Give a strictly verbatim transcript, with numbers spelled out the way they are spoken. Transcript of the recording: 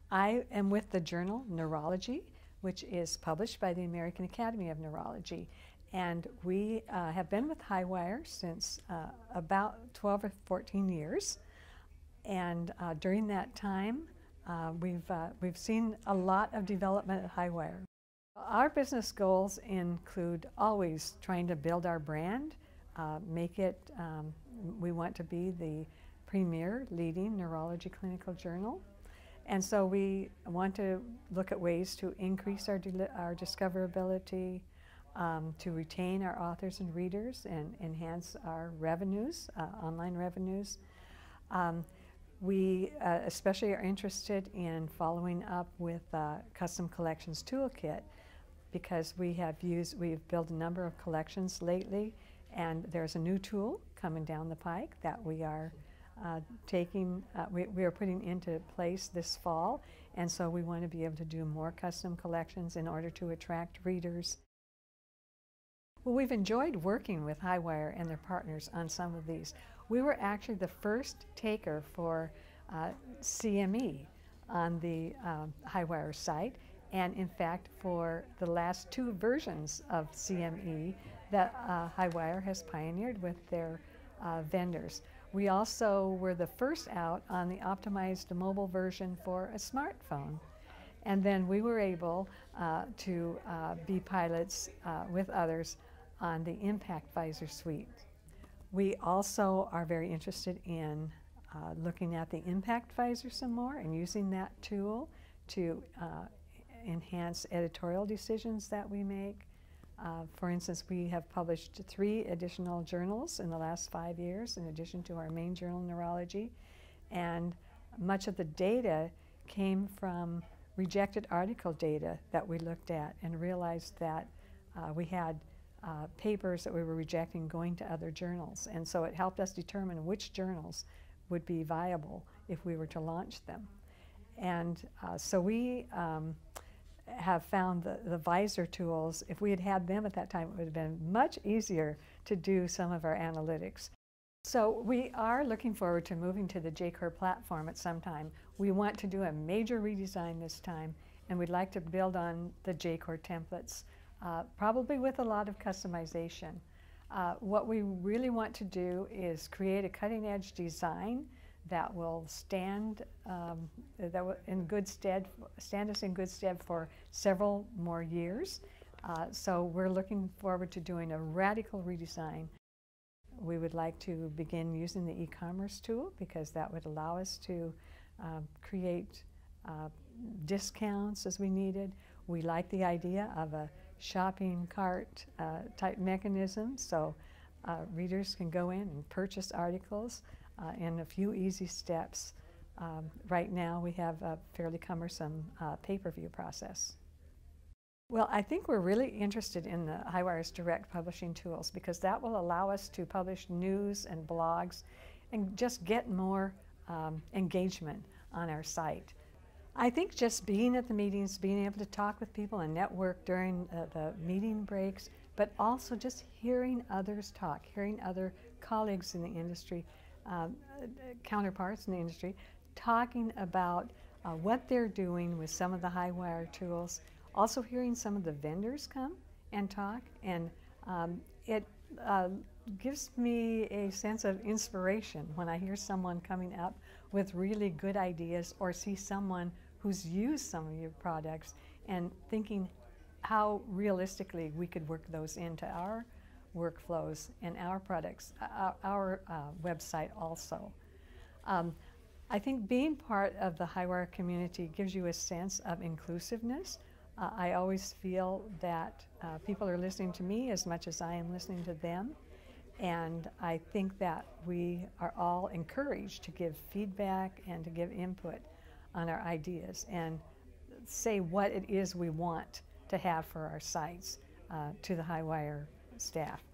I am with the journal Neurology, which is published by the American Academy of Neurology. And we uh, have been with Highwire since uh, about twelve or fourteen years. And uh, during that time, uh, we've, uh, we've seen a lot of development at Highwire. Our business goals include always trying to build our brand, uh, make it, um, we want to be the premier leading neurology clinical journal. And so we want to look at ways to increase our, our discoverability, um, to retain our authors and readers and enhance our revenues, uh, online revenues. Um, we uh, especially are interested in following up with uh, Custom Collections Toolkit, because we have used, we've built a number of collections lately, and there's a new tool coming down the pike that we are uh, taking, uh, we, we are putting into place this fall, and so we want to be able to do more custom collections in order to attract readers. Well, we've enjoyed working with Highwire and their partners on some of these. We were actually the first taker for uh, C M E on the um, Highwire site, and in fact for the last two versions of C M E that uh, Highwire has pioneered with their uh, vendors. We also were the first out on the optimized mobile version for a smartphone. And then we were able uh, to uh, be pilots uh, with others on the Impact Visor suite. We also are very interested in uh, looking at the Impact Visor some more and using that tool to uh, enhance editorial decisions that we make. Uh, for instance, we have published three additional journals in the last five years in addition to our main journal, Neurology, and much of the data came from rejected article data that we looked at and realized that uh, we had uh, papers that we were rejecting going to other journals, and so it helped us determine which journals would be viable if we were to launch them. And uh, so we um, have found the, the Visor tools, if we had had them at that time, it would have been much easier to do some of our analytics. So we are looking forward to moving to the J COR platform at some time. We want to do a major redesign this time, and we'd like to build on the J COR templates, uh, probably with a lot of customization. Uh, what we really want to do is create a cutting-edge design that will stand um, that will in good stead, stand us in good stead for several more years. Uh, so we're looking forward to doing a radical redesign. We would like to begin using the e-commerce tool because that would allow us to uh, create uh, discounts as we needed. We like the idea of a shopping cart uh, type mechanism, so uh, readers can go in and purchase articles Uh, in a few easy steps. Um, right now we have a fairly cumbersome uh, pay-per-view process. Well, I think we're really interested in the Highwire's direct publishing tools because that will allow us to publish news and blogs and just get more um, engagement on our site. I think just being at the meetings, being able to talk with people and network during uh, the meeting breaks, but also just hearing others talk, hearing other colleagues in the industry, Um, counterparts in the industry, talking about uh, what they're doing with some of the Highwire tools, also hearing some of the vendors come and talk, and um, it uh, gives me a sense of inspiration when I hear someone coming up with really good ideas or see someone who's used some of your products and thinking how realistically we could work those into our workflows and our products, our, our uh, website also. Um, I think being part of the Highwire community gives you a sense of inclusiveness. Uh, I always feel that uh, people are listening to me as much as I am listening to them, and I think that we are all encouraged to give feedback and to give input on our ideas and say what it is we want to have for our sites uh, to the Highwire staff.